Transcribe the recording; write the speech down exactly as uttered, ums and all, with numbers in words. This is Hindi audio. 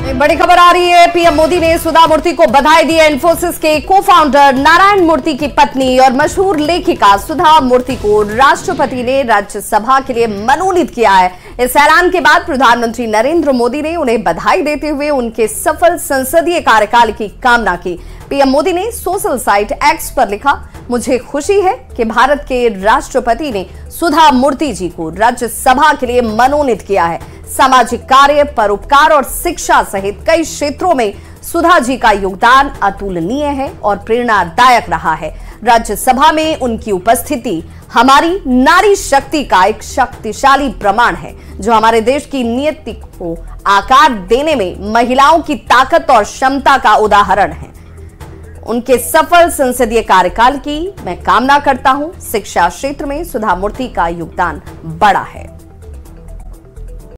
बड़ी खबर आ रही है। पीएम मोदी ने सुधा मूर्ति को बधाई दी है। इन्फोसिस के को फाउंडर नारायण मूर्ति की पत्नी और मशहूर लेखिका सुधा मूर्ति को राष्ट्रपति ने राज्यसभा के लिए मनोनीत किया है। इस ऐलान के बाद प्रधानमंत्री नरेंद्र मोदी ने उन्हें बधाई देते हुए उनके सफल संसदीय कार्यकाल की कामना की। पीएम मोदी ने सोशल साइट एक्स पर लिखा, मुझे खुशी है कि भारत के राष्ट्रपति ने सुधा मूर्ति जी को राज्यसभा के लिए मनोनीत किया है। सामाजिक कार्य, परोपकार और शिक्षा सहित कई क्षेत्रों में सुधा जी का योगदान अतुलनीय है और प्रेरणादायक रहा है। राज्यसभा में उनकी उपस्थिति हमारी नारी शक्ति का एक शक्तिशाली प्रमाण है, जो हमारे देश की नियति को आकार देने में महिलाओं की ताकत और क्षमता का उदाहरण है। उनके सफल संसदीय कार्यकाल की मैं कामना करता हूं। शिक्षा क्षेत्र में सुधा मूर्ति का योगदान बड़ा है।